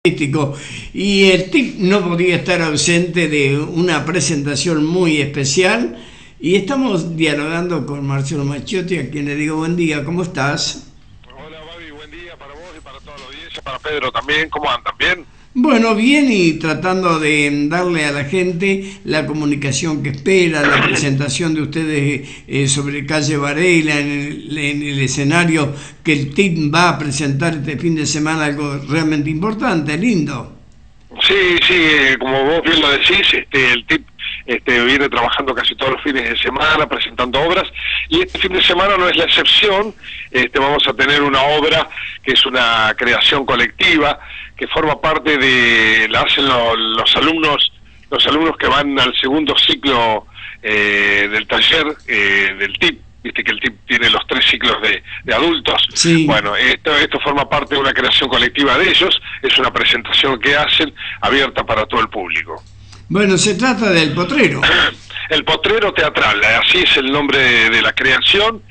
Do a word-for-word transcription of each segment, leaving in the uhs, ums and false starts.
Artístico, y el T I C no podía estar ausente de una presentación muy especial, y estamos dialogando con Marcelo Macciotti, a quien le digo buen día. ¿Cómo estás? Hola, Babi, buen día para vos y para toda la audiencia, para Pedro también. ¿Cómo andan? ¿Bien? Bueno, bien, y tratando de darle a la gente la comunicación que espera, la presentación de ustedes eh, sobre calle Varela en el, en el escenario que el T I C va a presentar este fin de semana, algo realmente importante, lindo. Sí, sí, como vos bien lo decís, este, el T I P este, viene trabajando casi todos los fines de semana, presentando obras, y este fin de semana no es la excepción. Este, vamos a tener una obra que es una creación colectiva, que forma parte de, la hacen lo, los alumnos, los alumnos que van al segundo ciclo eh, del taller eh, del T I P. Viste que el T I P tiene los tres ciclos de, de adultos. Sí. Bueno, esto, esto forma parte de una creación colectiva de ellos, es una presentación que hacen abierta para todo el público. Bueno, se trata del Potrero. El Potrero Teatral, así es el nombre de, de la creación,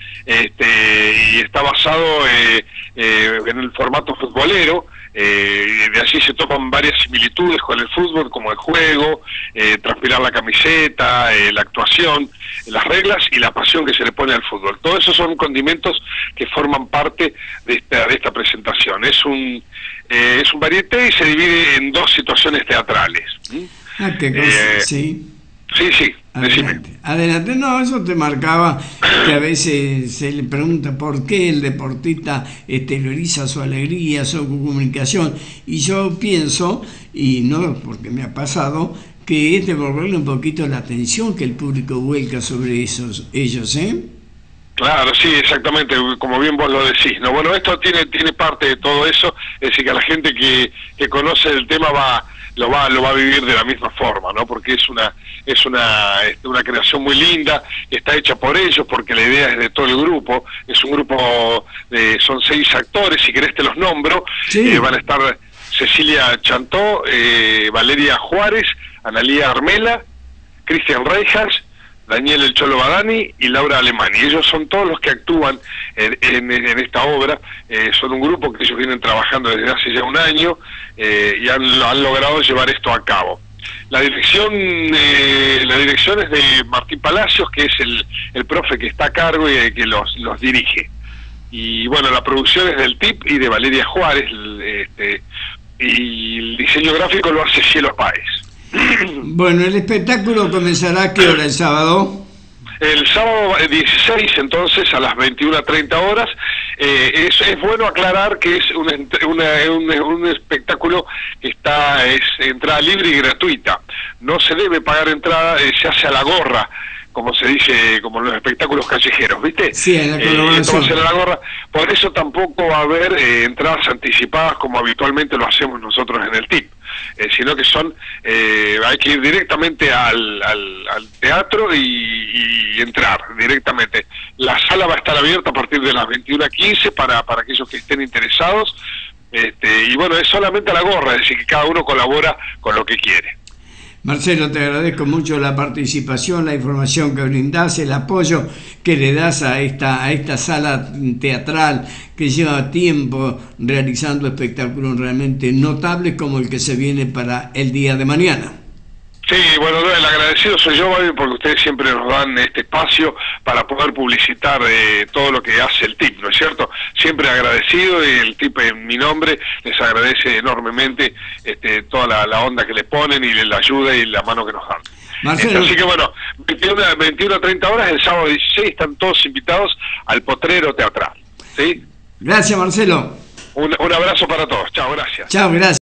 este, y está basado eh, eh, en el formato futbolero. Eh, de allí se toman varias similitudes con el fútbol, como el juego, eh, transpirar la camiseta, eh, la actuación, las reglas y la pasión que se le pone al fútbol. Todo eso son condimentos que forman parte de esta, de esta presentación. Es un eh, es un varieté y se divide en dos situaciones teatrales. ¿Mm? Ah, qué cosa, eh, sí. Sí, sí, Adelante. decime. Adelante, no, eso te marcaba que a veces se le pregunta por qué el deportista exterioriza su alegría, su comunicación, y yo pienso, y no porque me ha pasado, que es devolverle un poquito la atención que el público vuelca sobre esos, ellos, ¿eh? Claro, sí, exactamente, como bien vos lo decís, ¿no? Bueno, esto tiene tiene parte de todo eso, es decir, que la gente que, que conoce el tema va lo va lo va a vivir de la misma forma, ¿no? Porque es una es una una creación muy linda, está hecha por ellos, porque la idea es de todo el grupo, es un grupo de, son seis actores, si querés te los nombro. Sí. Eh, van a estar Cecilia Chantó, eh, Valeria Juárez, Analía Armela, Cristian Reijas, Daniel El Cholo Badani y Laura Alemani. Ellos son todos los que actúan en, en, en esta obra. Eh, son un grupo que ellos vienen trabajando desde hace ya un año eh, y han, han logrado llevar esto a cabo. La dirección eh, la dirección es de Martín Palacios, que es el, el profe que está a cargo y eh, que los, los dirige. Y bueno, la producción es del T I P y de Valeria Juárez, este, y el diseño gráfico lo hace Cielo Páez. Bueno, el espectáculo comenzará ¿a qué hora el sábado? El sábado dieciséis, entonces, a las veintiuna treinta horas. Eh, es, es bueno aclarar que es una, una, un, un espectáculo que está es entrada libre y gratuita. No se debe pagar entrada, eh, se hace a la gorra, como se dice, como en los espectáculos callejeros, ¿viste? Sí, en la colaboración. Eh, a la gorra. Por eso tampoco va a haber eh, entradas anticipadas como habitualmente lo hacemos nosotros en el T I P. Eh, sino que son, eh, hay que ir directamente al, al, al teatro y, y entrar directamente. La sala va a estar abierta a partir de las veintiuna quince para, para aquellos que estén interesados, este, y bueno, es solamente a la gorra, es decir, que cada uno colabora con lo que quiere. Marcelo, te agradezco mucho la participación, la información que brindás, el apoyo que le das a esta, a esta sala teatral que lleva tiempo realizando espectáculos realmente notables como el que se viene para el día de mañana. Sí, bueno, el agradecido soy yo, Babi, porque ustedes siempre nos dan este espacio para poder publicitar eh, todo lo que hace el T I P, ¿no es cierto? Siempre agradecido, y el T I P en mi nombre les agradece enormemente este, toda la, la onda que le ponen y la ayuda y la mano que nos dan. Marcelo. Así que bueno, veintiuna a treinta horas, el sábado dieciséis, están todos invitados al Potrero Teatral, ¿sí? Gracias, Marcelo. Un, un abrazo para todos, chao, gracias. Chao, gracias.